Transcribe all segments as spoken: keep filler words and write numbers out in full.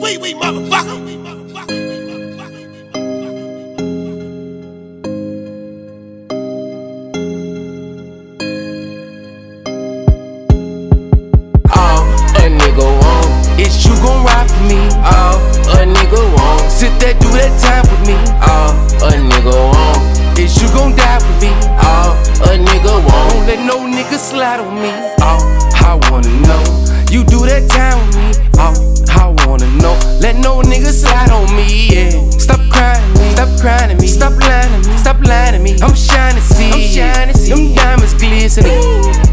Wee wee motherfucker. Is you gon' ride for me? Oh, a nigga won't sit there, do that time with me. Oh, a nigga won't. Is you gon' die with me? Oh, a nigga won't. Don't let no nigga slide on me. Oh, I wanna know. You do that time with me. Oh, I wanna know. Let no nigga slide on me. Yeah. Stop crying to me. Stop crying to me. Stop lying to me. Stop lying to me. I'm shining, see. I'm shining, see. Them diamonds glistening.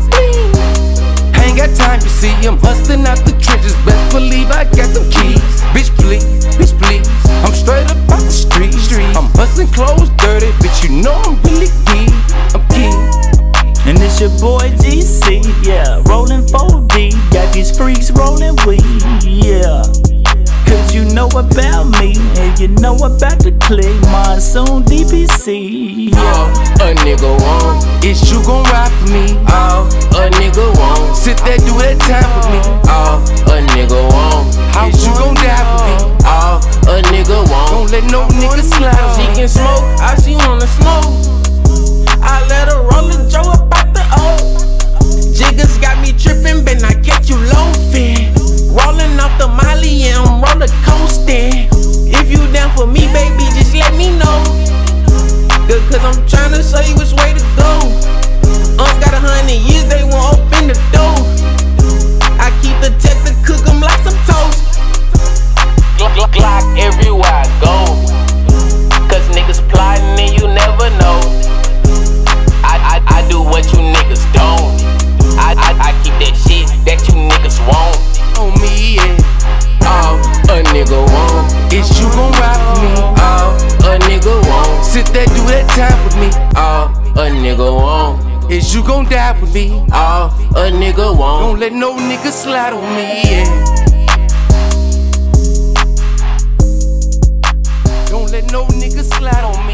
Ain't got time, you see, I'm hustling out the trenches. Best believe I got them keys. Bitch please, bitch please, I'm straight up out the street. I'm hustling clothes dirty, bitch you know I'm really key. I'm key. And it's your boy G C, yeah, rolling four D. Got these freaks rolling weed, yeah. Cause you know about me, and you know about the click. Monsoon D P C, yeah. Oh, a nigga won't. Is you gon' ride for me? Oh, a nigga won't. Sit there, do that time with me. Oh, a nigga won't. Is you gon' die for me? Oh, a nigga won't. Don't let no nigga slide on me. She can smoke, I she wanna smoke. I let her roll a Joe up out the O. Jiggers got me trippin', but I catch you loafin'. Rollin' off the Molly and I'm roller coastin'. If you down for me, baby, just let me know. Cause I'm tryna show you which way to go. Um, got a hundred years, they won't open the door. I keep the tech to cook them like some toast. Glock, glock, glock everywhere I go. Cause niggas plotting and you never know. I, I, I do what you niggas don't. I, I, I keep that shit that you niggas won't. On me, yeah. Oh, a nigga won't. Is you gon' ride for me? Oh, a nigga won't. Sit there, do that time with me. Oh, a nigga won't. Is you gon' die with me? Oh, a nigga won't. Don't let no nigga slide on me, yeah. Don't let no nigga slide on me.